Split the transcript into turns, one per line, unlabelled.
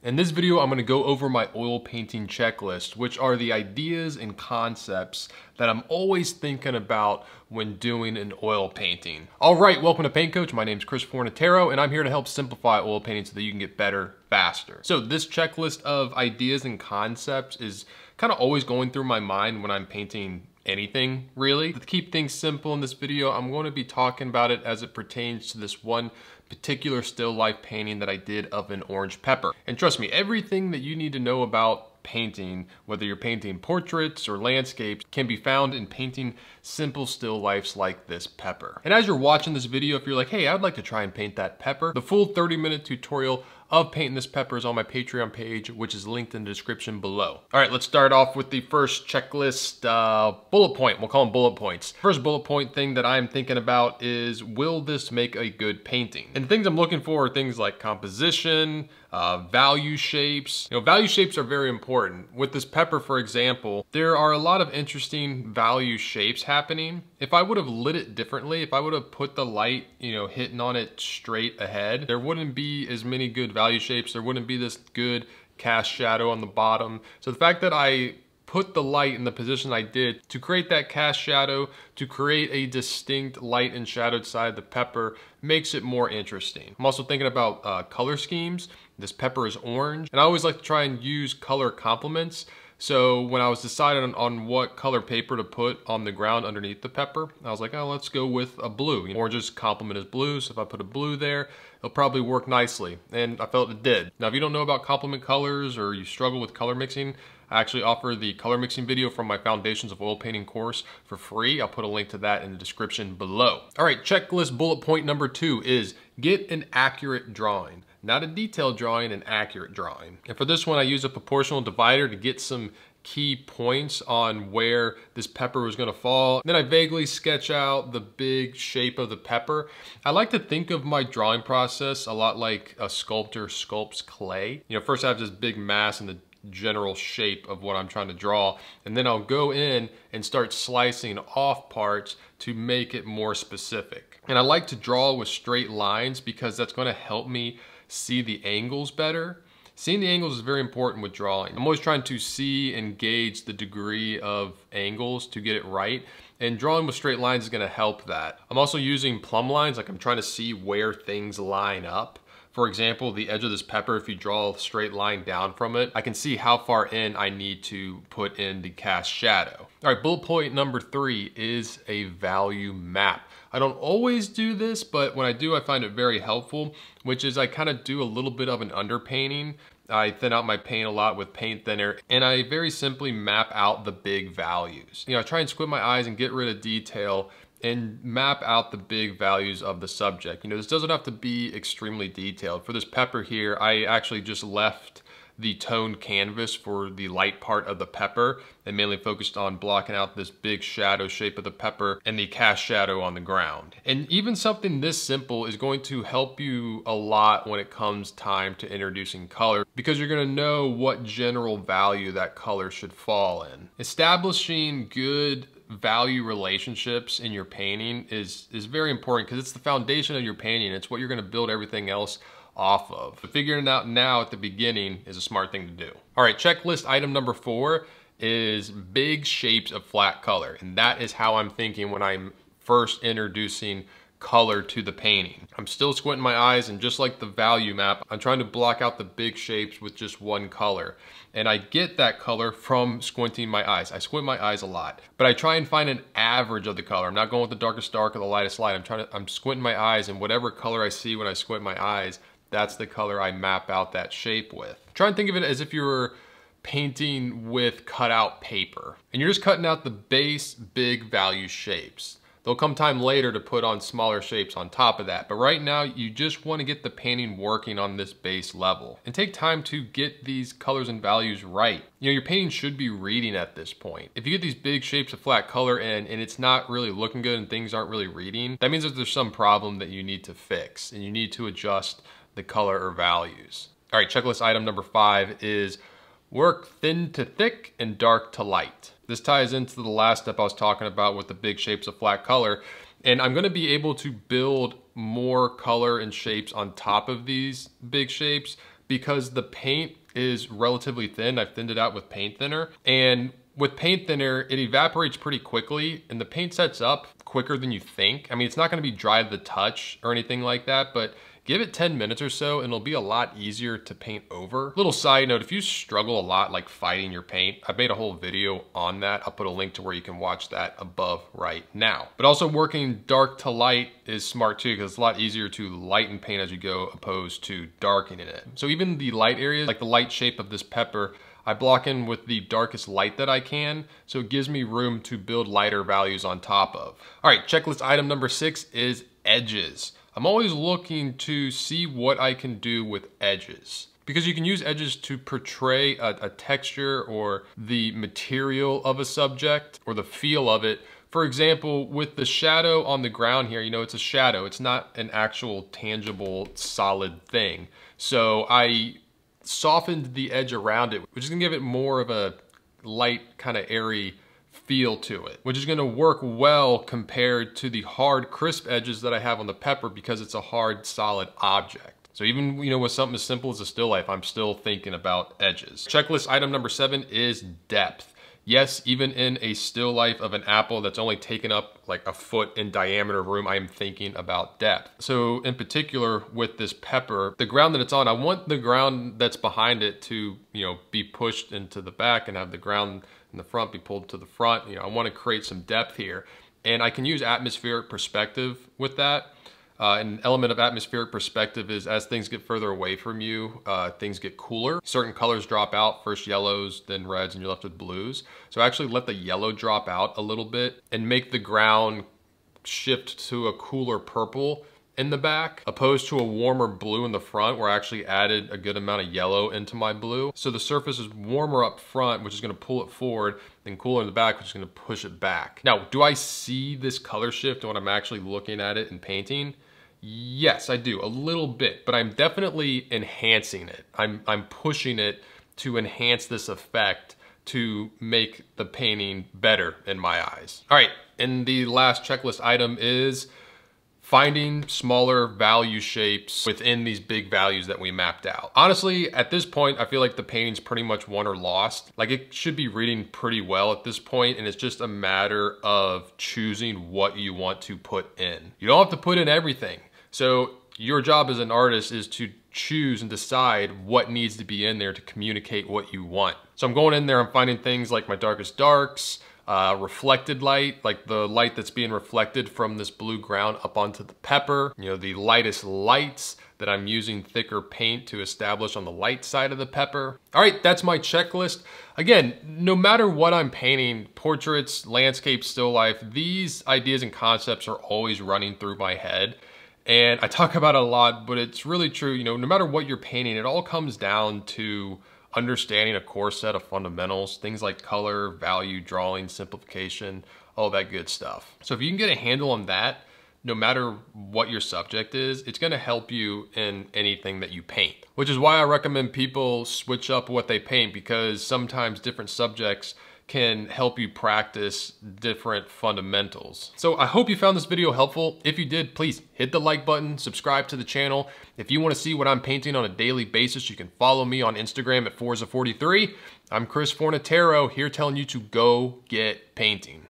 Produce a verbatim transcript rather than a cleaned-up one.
In this video, I'm gonna go over my oil painting checklist, which are the ideas and concepts that I'm always thinking about when doing an oil painting. All right, welcome to Paint Coach. My name is Chris Fornatero, and I'm here to help simplify oil painting so that you can get better faster. So this checklist of ideas and concepts is kind of always going through my mind when I'm painting anything, really. To keep things simple in this video, I'm going to be talking about it as it pertains to this one particular still life painting that I did of an orange pepper. And trust me, everything that you need to know about painting, whether you're painting portraits or landscapes, can be found in painting simple still lifes like this pepper. And as you're watching this video, if you're like, hey, I'd like to try and paint that pepper, the full thirty minute tutorial of painting this pepper is on my Patreon page, which is linked in the description below. All right, let's start off with the first checklist uh, bullet point. We'll call them bullet points. First bullet point thing that I'm thinking about is, will this make a good painting? And the things I'm looking for are things like composition, uh, value shapes. You know, value shapes are very important. With this pepper, for example, there are a lot of interesting value shapes happening. If I would have lit it differently, if I would have put the light, you know, hitting on it straight ahead, there wouldn't be as many good value shapes. There wouldn't be this good cast shadow on the bottom. So the fact that I put the light in the position I did to create that cast shadow, to create a distinct light and shadowed side of the pepper, makes it more interesting. I'm also thinking about uh, color schemes. This pepper is orange, and I always like to try and use color complements. So when I was deciding on, on what color paper to put on the ground underneath the pepper, I was like, oh, let's go with a blue. You know, orange's complement is blue, so if I put a blue there, it'll probably work nicely. And I felt it did. Now, if you don't know about complement colors or you struggle with color mixing, I actually offer the color mixing video from my Foundations of Oil Painting course for free. I'll put a link to that in the description below. All right, checklist bullet point number two is get an accurate drawing. Not a detailed drawing, an accurate drawing. And for this one, I use a proportional divider to get some key points on where this pepper was gonna fall. Then I vaguely sketch out the big shape of the pepper. I like to think of my drawing process a lot like a sculptor sculpts clay. You know, first I have this big mass and the general shape of what I'm trying to draw, and then I'll go in and start slicing off parts to make it more specific. And I like to draw with straight lines because that's gonna help me see the angles better. Seeing the angles is very important with drawing. I'm always trying to see and gauge the degree of angles to get it right, and drawing with straight lines is gonna help that. I'm also using plumb lines, like I'm trying to see where things line up. For example, the edge of this pepper, if you draw a straight line down from it, I can see how far in I need to put in the cast shadow. All right, bullet point number three is a value map. I don't always do this, but when I do, I find it very helpful, which is I kind of do a little bit of an underpainting. I thin out my paint a lot with paint thinner, and I very simply map out the big values. You know, I try and squint my eyes and get rid of detail and map out the big values of the subject. You know, this doesn't have to be extremely detailed. For this pepper here, I actually just left the toned canvas for the light part of the pepper and mainly focused on blocking out this big shadow shape of the pepper and the cast shadow on the ground. And even something this simple is going to help you a lot when it comes time to introducing color, because you're gonna know what general value that color should fall in. Establishing good value relationships in your painting is, is very important because it's the foundation of your painting. It's what you're gonna build everything else off of. But figuring it out now at the beginning is a smart thing to do. All right, checklist item number four is big shapes of flat color. And that is how I'm thinking when I'm first introducing color to the painting. I'm still squinting my eyes, and just like the value map, I'm trying to block out the big shapes with just one color. And I get that color from squinting my eyes. I squint my eyes a lot, but I try and find an average of the color. I'm not going with the darkest dark or the lightest light. I'm trying to, I'm squinting my eyes, and whatever color I see when I squint my eyes, that's the color I map out that shape with. Try and think of it as if you were painting with cutout paper, and you're just cutting out the base big value shapes. There'll come time later to put on smaller shapes on top of that, but right now you just want to get the painting working on this base level and take time to get these colors and values right. You know, your painting should be reading at this point. If you get these big shapes of flat color in and it's not really looking good and things aren't really reading, that means that there's some problem that you need to fix and you need to adjust the color or values. All right, checklist item number five is work thin to thick and dark to light. This ties into the last step I was talking about with the big shapes of flat color. And I'm gonna be able to build more color and shapes on top of these big shapes because the paint is relatively thin. I've thinned it out with paint thinner, and with paint thinner, it evaporates pretty quickly and the paint sets up quicker than you think. I mean, it's not gonna be dry to the touch or anything like that, but give it ten minutes or so and it'll be a lot easier to paint over. Little side note, if you struggle a lot like fighting your paint, I've made a whole video on that. I'll put a link to where you can watch that above right now. But also working dark to light is smart too, because it's a lot easier to lighten paint as you go opposed to darkening it. So even the light areas, like the light shape of this pepper, I block in with the darkest light that I can, so it gives me room to build lighter values on top of. All right, checklist item number six is edges. I'm always looking to see what I can do with edges, because you can use edges to portray a, a texture or the material of a subject or the feel of it. For example, with the shadow on the ground here, you know, it's a shadow. It's not an actual tangible solid thing. So I softened the edge around it, which is gonna give it more of a light, kind of airy feel to it, which is gonna work well compared to the hard, crisp edges that I have on the pepper because it's a hard, solid object. So even, you know, with something as simple as a still life, I'm still thinking about edges. Checklist item number seven is depth. Yes, even in a still life of an apple that's only taken up like a foot in diameter room, I am thinking about depth. So in particular with this pepper, the ground that it's on, I want the ground that's behind it to, you know, be pushed into the back and have the ground in the front be pulled to the front. You know, I want to create some depth here. And I can use atmospheric perspective with that. Uh, an element of atmospheric perspective is as things get further away from you, uh, things get cooler. Certain colors drop out, first yellows, then reds, and you're left with blues. So actually let the yellow drop out a little bit and make the ground shift to a cooler purple in the back, opposed to a warmer blue in the front where I actually added a good amount of yellow into my blue. So the surface is warmer up front, which is gonna pull it forward, and cooler in the back, which is gonna push it back. Now, do I see this color shift when I'm actually looking at it and painting? Yes, I do, a little bit, but I'm definitely enhancing it. I'm, I'm pushing it to enhance this effect to make the painting better in my eyes. All right, and the last checklist item is finding smaller value shapes within these big values that we mapped out. Honestly, at this point, I feel like the painting's pretty much won or lost. Like it should be reading pretty well at this point, and it's just a matter of choosing what you want to put in. You don't have to put in everything. So your job as an artist is to choose and decide what needs to be in there to communicate what you want. So I'm going in there, I'm finding things like my darkest darks, uh, reflected light, like the light that's being reflected from this blue ground up onto the pepper, you know, the lightest lights that I'm using thicker paint to establish on the light side of the pepper. All right, that's my checklist. Again, no matter what I'm painting, portraits, landscapes, still life, these ideas and concepts are always running through my head. And I talk about it a lot, but it's really true. You know, no matter what you're painting, it all comes down to understanding a core set of fundamentals, things like color, value, drawing, simplification, all that good stuff. So if you can get a handle on that, no matter what your subject is, it's gonna help you in anything that you paint. Which is why I recommend people switch up what they paint, because sometimes different subjects can help you practice different fundamentals. So I hope you found this video helpful. If you did, please hit the like button, subscribe to the channel. If you wanna see what I'm painting on a daily basis, you can follow me on Instagram at Forza forty-three. I'm Chris Fornatero, here telling you to go get painting.